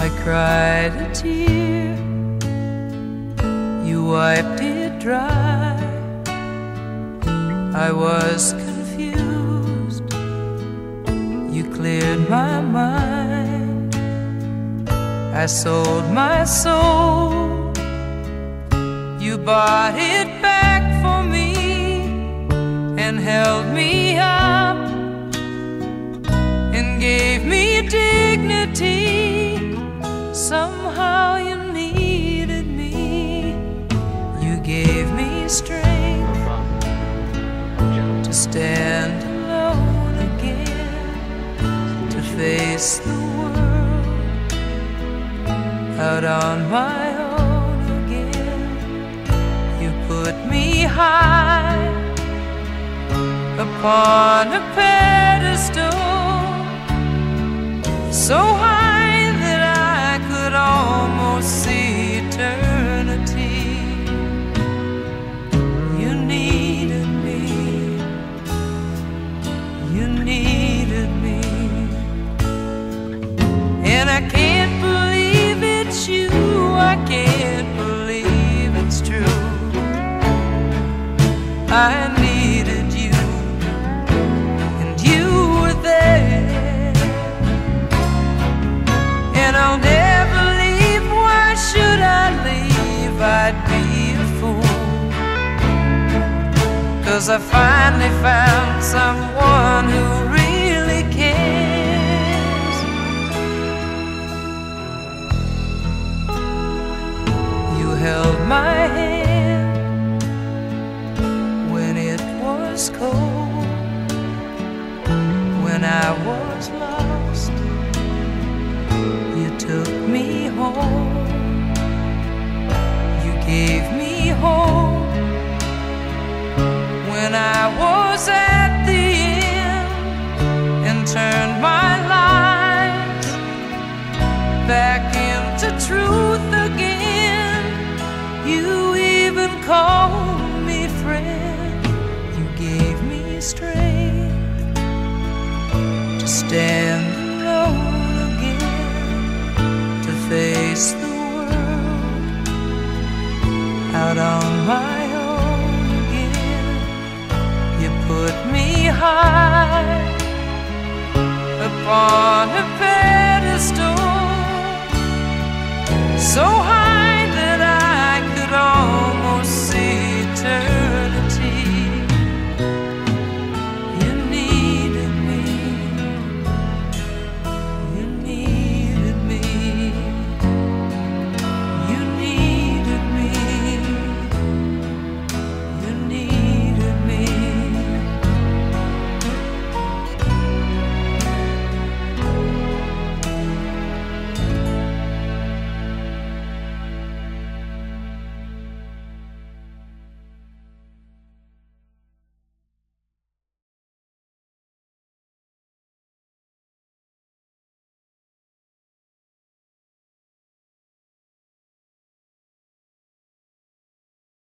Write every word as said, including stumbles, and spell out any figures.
I cried a tear, you wiped it dry. I was confused, you cleared my mind. I sold my soul, you bought it back for me and held me up and gave me dignity. Somehow you needed me, you gave me strength to stand alone again, to face the world out on my own again. You put me high upon a pedestal, so high that I could almost see eternity. You needed me, you needed me, and I can't believe it's you, I can't believe it's true. I needed you, and you were there, and I'll never leave. Why should I leave? I'd be a fool, 'cause I finally found someone who really cares. You held my hand when it was cold, when I was lost. You took me home, you gave me hope when I was at the end, and turned my life back into truth again. You even called me friend, you gave me strength to stand alone again, to face the world out on my own again. You put me high upon a pedestal, so high